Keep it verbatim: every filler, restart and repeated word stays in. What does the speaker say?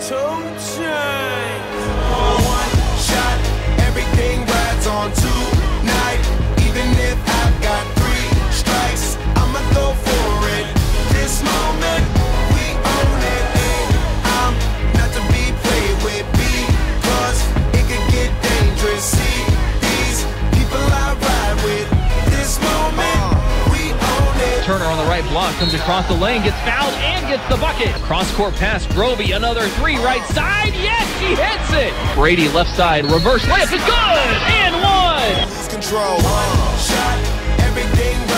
Two chains. One shot, everything rides on tonight. Even if I've got three strikes, I'ma go for it. This moment, we own it. And I'm not to be played with because it could get dangerous. See these people I ride with. This moment, we own it. Turner on the right block, comes across the lane, gets fouled and gets the bucket. Cross-court pass, Groby, another three right side. Yes, he hits it. Brady left side, reverse layup is good and one. Lose control. One shot, everything.